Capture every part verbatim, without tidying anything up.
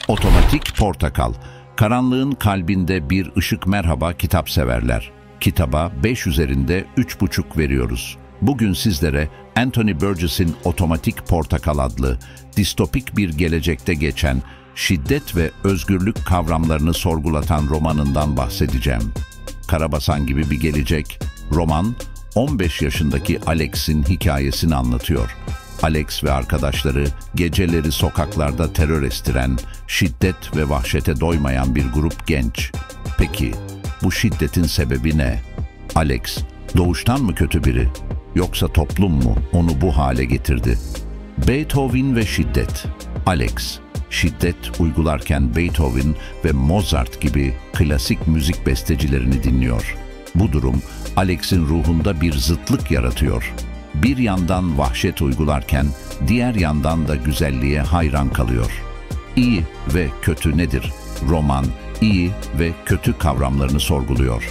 Otomatik Portakal. Karanlığın kalbinde bir ışık merhaba kitap severler. Kitaba beş üzerinde üç buçuk veriyoruz. Bugün sizlere Anthony Burgess'in Otomatik Portakal adlı distopik bir gelecekte geçen şiddet ve özgürlük kavramlarını sorgulatan romanından bahsedeceğim. Karabasan gibi bir gelecek. Roman, on beş yaşındaki Alex'in hikayesini anlatıyor. Alex ve arkadaşları geceleri sokaklarda terör estiren, şiddet ve vahşete doymayan bir grup genç. Peki, bu şiddetin sebebi ne? Alex, doğuştan mı kötü biri? Yoksa toplum mu onu bu hale getirdi? Beethoven ve şiddet. Alex, şiddet uygularken Beethoven ve Mozart gibi klasik müzik bestecilerini dinliyor. Bu durum, Alex'in ruhunda bir zıtlık yaratıyor. Bir yandan vahşet uygularken, diğer yandan da güzelliğe hayran kalıyor. İyi ve kötü nedir? Roman, iyi ve kötü kavramlarını sorguluyor.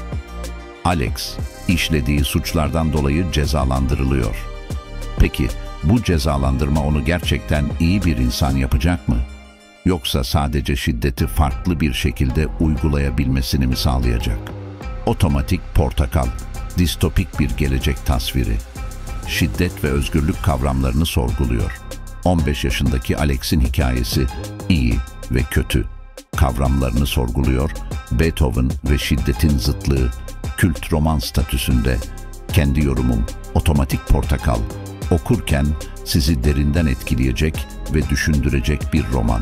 Alex, işlediği suçlardan dolayı cezalandırılıyor. Peki, bu cezalandırma onu gerçekten iyi bir insan yapacak mı? Yoksa sadece şiddeti farklı bir şekilde uygulayabilmesini mi sağlayacak? Otomatik Portakal, distopik bir gelecek tasviri. Şiddet ve özgürlük kavramlarını sorguluyor. on beş yaşındaki Alex'in hikayesi iyi ve kötü kavramlarını sorguluyor. Beethoven ve şiddetin zıtlığı kült roman statüsünde. Kendi yorumum Otomatik Portakal. Okurken sizi derinden etkileyecek ve düşündürecek bir roman.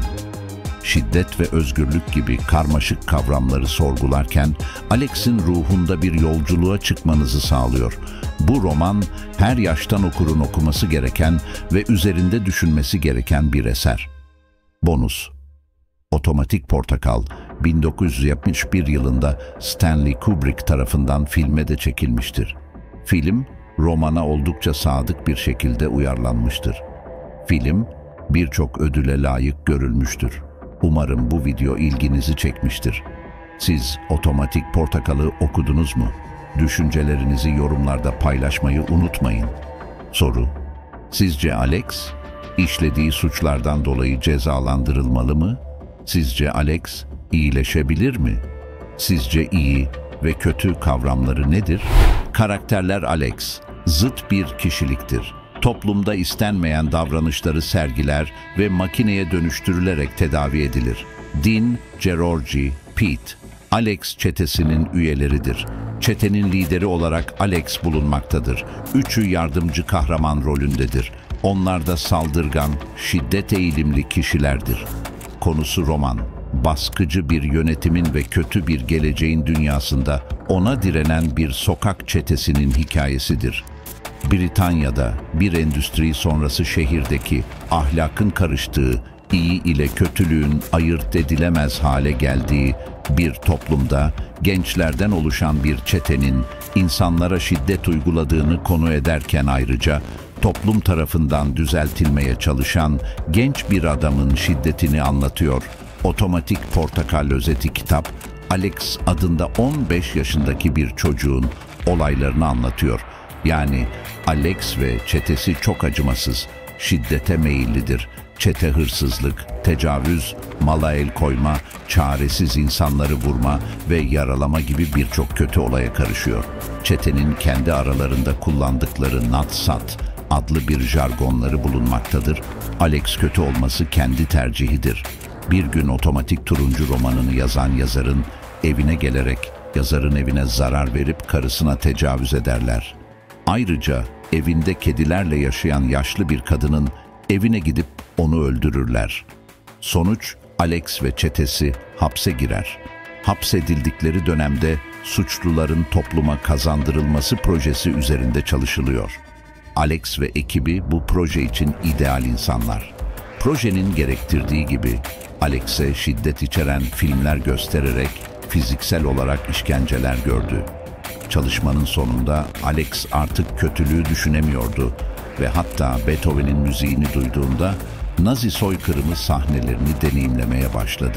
Şiddet ve özgürlük gibi karmaşık kavramları sorgularken Alex'in ruhunda bir yolculuğa çıkmanızı sağlıyor. Bu roman her yaştan okurun okuması gereken ve üzerinde düşünmesi gereken bir eser. Bonus. Otomatik Portakal, bin dokuz yüz yetmiş bir yılında Stanley Kubrick tarafından filme de çekilmiştir. Film, romana oldukça sadık bir şekilde uyarlanmıştır. Film, birçok ödüle layık görülmüştür. Umarım bu video ilginizi çekmiştir. Siz Otomatik Portakal'ı okudunuz mu? Düşüncelerinizi yorumlarda paylaşmayı unutmayın. Soru: sizce Alex, işlediği suçlardan dolayı cezalandırılmalı mı? Sizce Alex, iyileşebilir mi? Sizce iyi ve kötü kavramları nedir? Karakterler Alex, zıt bir kişiliktir. Toplumda istenmeyen davranışları sergiler ve makineye dönüştürülerek tedavi edilir. Dean, Georgie, Pete, Alex çetesinin üyeleridir. Çetenin lideri olarak Alex bulunmaktadır. Üçü yardımcı kahraman rolündedir. Onlar da saldırgan, şiddet eğilimli kişilerdir. Konusu roman, baskıcı bir yönetimin ve kötü bir geleceğin dünyasında ona direnen bir sokak çetesinin hikayesidir. Britanya'da bir endüstri sonrası şehirdeki ahlakın karıştığı, iyi ile kötülüğün ayırt edilemez hale geldiği bir toplumda gençlerden oluşan bir çetenin insanlara şiddet uyguladığını konu ederken ayrıca toplum tarafından düzeltilmeye çalışan genç bir adamın şiddetini anlatıyor. Otomatik Portakal özeti kitap, Alex adında on beş yaşındaki bir çocuğun olaylarını anlatıyor. Yani Alex ve çetesi çok acımasız, şiddete meyillidir. Çete hırsızlık, tecavüz, mala el koyma, çaresiz insanları vurma ve yaralama gibi birçok kötü olaya karışıyor. Çetenin kendi aralarında kullandıkları natsat adlı bir jargonları bulunmaktadır. Alex kötü olması kendi tercihidir. Bir gün Otomatik Turuncu romanını yazan yazarın evine gelerek yazarın evine zarar verip karısına tecavüz ederler. Ayrıca evinde kedilerle yaşayan yaşlı bir kadının evine gidip onu öldürürler. Sonuç, Alex ve çetesi hapse girer. Hapsedildikleri dönemde suçluların topluma kazandırılması projesi üzerinde çalışılıyor. Alex ve ekibi bu proje için ideal insanlar. Projenin gerektirdiği gibi Alex'e şiddet içeren filmler göstererek fiziksel olarak işkenceler gördü. Çalışmanın sonunda Alex artık kötülüğü düşünemiyordu ve hatta Beethoven'in müziğini duyduğunda Nazi soykırımı sahnelerini deneyimlemeye başladı.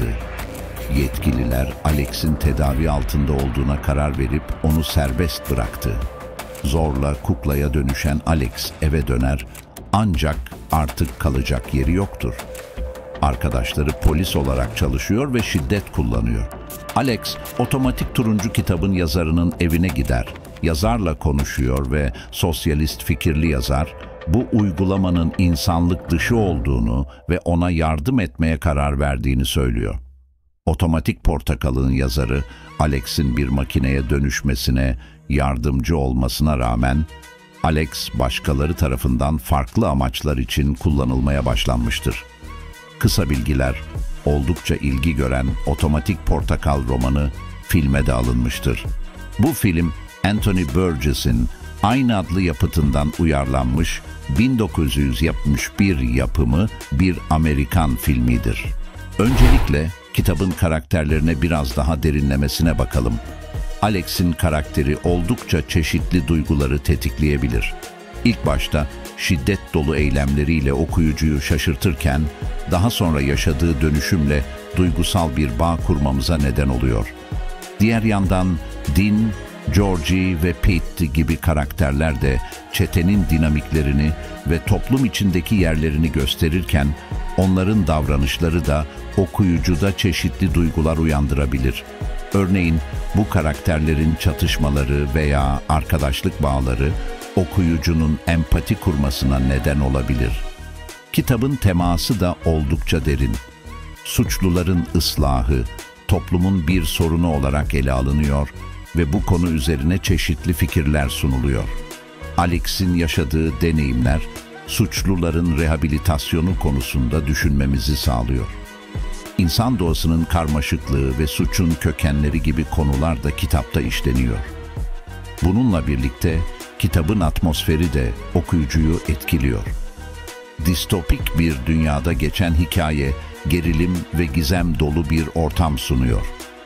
Yetkililer Alex'in tedavi altında olduğuna karar verip onu serbest bıraktı. Zorla kuklaya dönüşen Alex eve döner ancak artık kalacak yeri yoktur. Arkadaşları polis olarak çalışıyor ve şiddet kullanıyor. Alex, otomatik turuncu kitabın yazarının evine gider. Yazarla konuşuyor ve sosyalist fikirli yazar, bu uygulamanın insanlık dışı olduğunu ve ona yardım etmeye karar verdiğini söylüyor. Otomatik Portakal'ın yazarı, Alex'in bir makineye dönüşmesine yardımcı olmasına rağmen, Alex başkaları tarafından farklı amaçlar için kullanılmaya başlanmıştır. Kısa bilgiler, oldukça ilgi gören Otomatik Portakal romanı filme de alınmıştır. Bu film, Anthony Burgess'in aynı adlı yapıtından uyarlanmış bin dokuz yüz yetmiş bir yapımı bir Amerikan filmidir. Öncelikle kitabın karakterlerine biraz daha derinlemesine bakalım. Alex'in karakteri oldukça çeşitli duyguları tetikleyebilir. İlk başta şiddet dolu eylemleriyle okuyucuyu şaşırtırken, daha sonra yaşadığı dönüşümle duygusal bir bağ kurmamıza neden oluyor. Diğer yandan Dean, Georgie ve Pete gibi karakterler de çetenin dinamiklerini ve toplum içindeki yerlerini gösterirken, onların davranışları da okuyucuda çeşitli duygular uyandırabilir. Örneğin bu karakterlerin çatışmaları veya arkadaşlık bağları okuyucunun empati kurmasına neden olabilir. Kitabın teması da oldukça derin. Suçluların ıslahı, toplumun bir sorunu olarak ele alınıyor ve bu konu üzerine çeşitli fikirler sunuluyor. Alex'in yaşadığı deneyimler, suçluların rehabilitasyonu konusunda düşünmemizi sağlıyor. İnsan doğasının karmaşıklığı ve suçun kökenleri gibi konular da kitapta işleniyor. Bununla birlikte kitabın atmosferi de okuyucuyu etkiliyor. Distopik bir dünyada geçen hikaye, gerilim ve gizem dolu bir ortam sunuyor.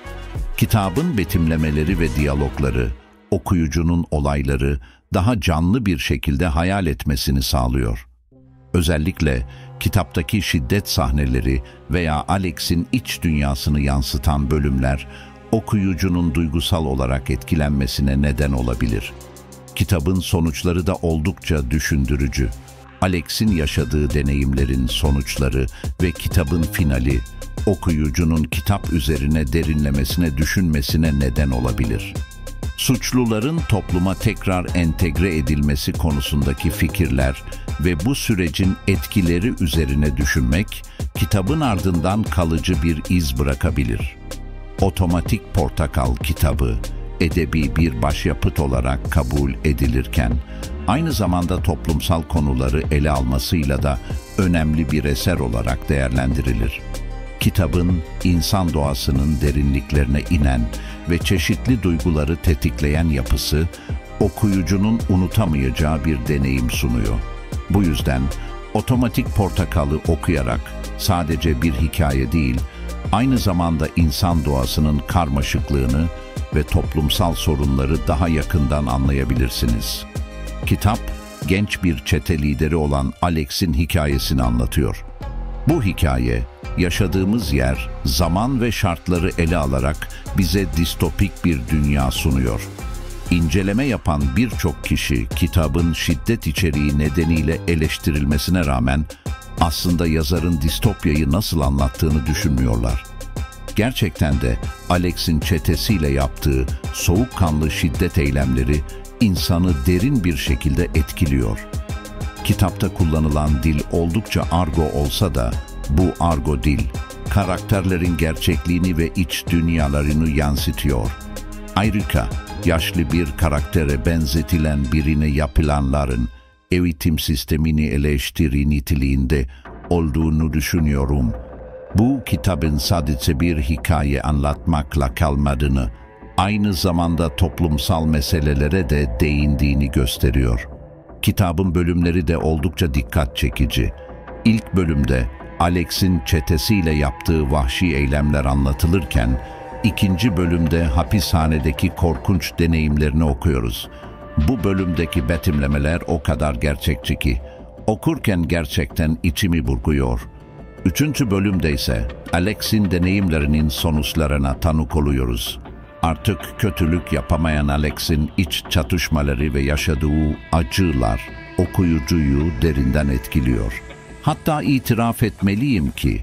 Kitabın betimlemeleri ve diyalogları, okuyucunun olayları daha canlı bir şekilde hayal etmesini sağlıyor. Özellikle kitaptaki şiddet sahneleri veya Alex'in iç dünyasını yansıtan bölümler, okuyucunun duygusal olarak etkilenmesine neden olabilir. Kitabın sonuçları da oldukça düşündürücü. Alex'in yaşadığı deneyimlerin sonuçları ve kitabın finali, okuyucunun kitap üzerine derinlemesine düşünmesine neden olabilir. Suçluların topluma tekrar entegre edilmesi konusundaki fikirler ve bu sürecin etkileri üzerine düşünmek, kitabın ardından kalıcı bir iz bırakabilir. Otomatik Portakal kitabı, edebi bir başyapıt olarak kabul edilirken, aynı zamanda toplumsal konuları ele almasıyla da önemli bir eser olarak değerlendirilir. Kitabın insan doğasının derinliklerine inen ve çeşitli duyguları tetikleyen yapısı, okuyucunun unutamayacağı bir deneyim sunuyor. Bu yüzden Otomatik Portakal'ı okuyarak sadece bir hikaye değil, aynı zamanda insan doğasının karmaşıklığını ve toplumsal sorunları daha yakından anlayabilirsiniz. Kitap, genç bir çete lideri olan Alex'in hikayesini anlatıyor. Bu hikaye, yaşadığımız yer, zaman ve şartları ele alarak bize distopik bir dünya sunuyor. İnceleme yapan birçok kişi kitabın şiddet içeriği nedeniyle eleştirilmesine rağmen aslında yazarın distopyayı nasıl anlattığını düşünmüyorlar. Gerçekten de Alex'in çetesiyle yaptığı soğukkanlı şiddet eylemleri insanı derin bir şekilde etkiliyor. Kitapta kullanılan dil oldukça argo olsa da bu argo dil, karakterlerin gerçekliğini ve iç dünyalarını yansıtıyor. Ayrıca yaşlı bir karaktere benzetilen birine yapılanların eğitim sistemini eleştiri niteliğinde olduğunu düşünüyorum. Bu kitabın sadece bir hikaye anlatmakla kalmadığını, aynı zamanda toplumsal meselelere de değindiğini gösteriyor. Kitabın bölümleri de oldukça dikkat çekici. İlk bölümde Alex'in çetesiyle yaptığı vahşi eylemler anlatılırken, ikinci bölümde hapishanedeki korkunç deneyimlerini okuyoruz. Bu bölümdeki betimlemeler o kadar gerçekçi ki, okurken gerçekten içimi burkuyor. Üçüncü bölümde ise Alex'in deneyimlerinin sonuçlarına tanık oluyoruz. Artık kötülük yapamayan Alex'in iç çatışmaları ve yaşadığı acılar okuyucuyu derinden etkiliyor. Hatta itiraf etmeliyim ki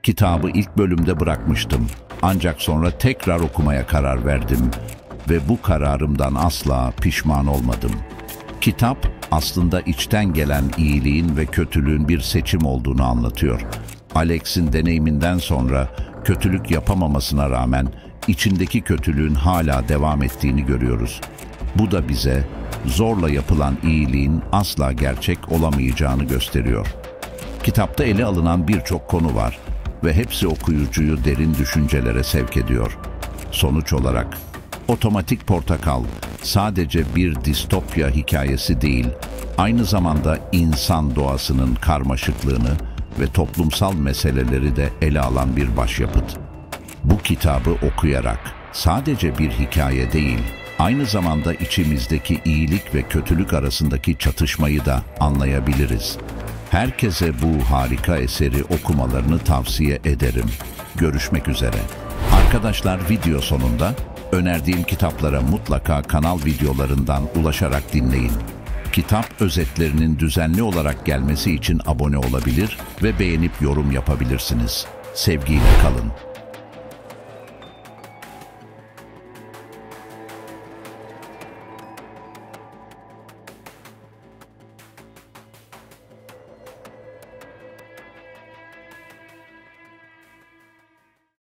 Kitabı ilk bölümde bırakmıştım. Ancak sonra tekrar okumaya karar verdim ve bu kararımdan asla pişman olmadım. Kitap aslında içten gelen iyiliğin ve kötülüğün bir seçim olduğunu anlatıyor. Alex'in deneyiminden sonra kötülük yapamamasına rağmen içindeki kötülüğün hala devam ettiğini görüyoruz. Bu da bize zorla yapılan iyiliğin asla gerçek olamayacağını gösteriyor. Kitapta ele alınan birçok konu var ve hepsi okuyucuyu derin düşüncelere sevk ediyor. Sonuç olarak Otomatik Portakal sadece bir distopya hikayesi değil, aynı zamanda insan doğasının karmaşıklığını ve toplumsal meseleleri de ele alan bir başyapıt. Bu kitabı okuyarak sadece bir hikaye değil, aynı zamanda içimizdeki iyilik ve kötülük arasındaki çatışmayı da anlayabiliriz. Herkese bu harika eseri okumalarını tavsiye ederim. Görüşmek üzere. Arkadaşlar, video sonunda önerdiğim kitaplara mutlaka kanal videolarından ulaşarak dinleyin. Kitap özetlerinin düzenli olarak gelmesi için abone olabilir ve beğenip yorum yapabilirsiniz. Sevgiyle kalın.